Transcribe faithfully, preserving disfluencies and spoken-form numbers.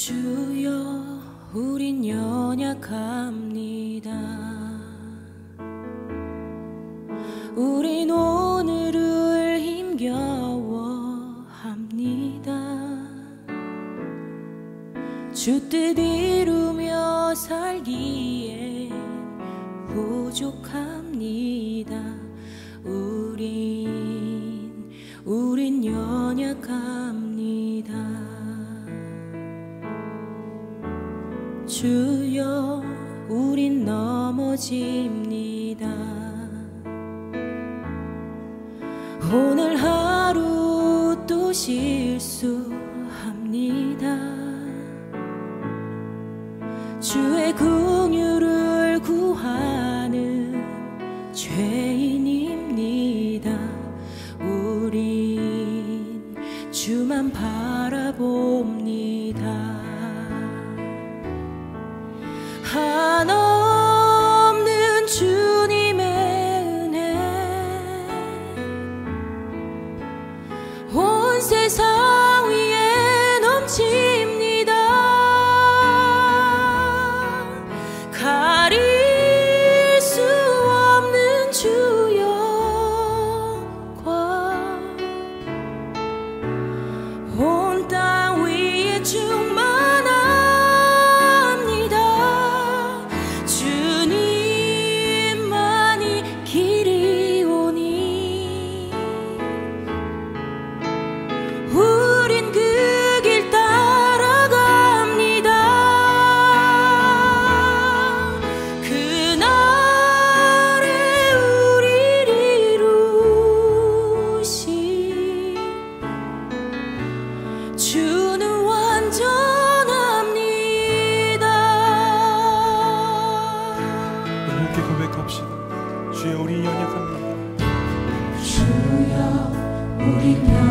주여 우린 연약합니다. 우린 오늘을 힘겨워합니다. 주 뜻 이루며 살기에 부족합니다. 우린 우린 연약합니다. 주여 우린 넘어집니다. 오늘 하루 또 실수합니다. 주의 긍휼을 구하는 죄인입니다. 우린 주만 바라봅니다. 한없는 주님의 은혜 온 세상 위에 넘칩니다. 가릴 수 없는 주 영광 온 땅 위에 충만합니다. 주님만이 길이오니 우린 그 길 따라갑니다. 그날에 우리를 이루신 주는 완전합니다. 함께 고백합시다. 주여 우리 연약합니다. 주여 우리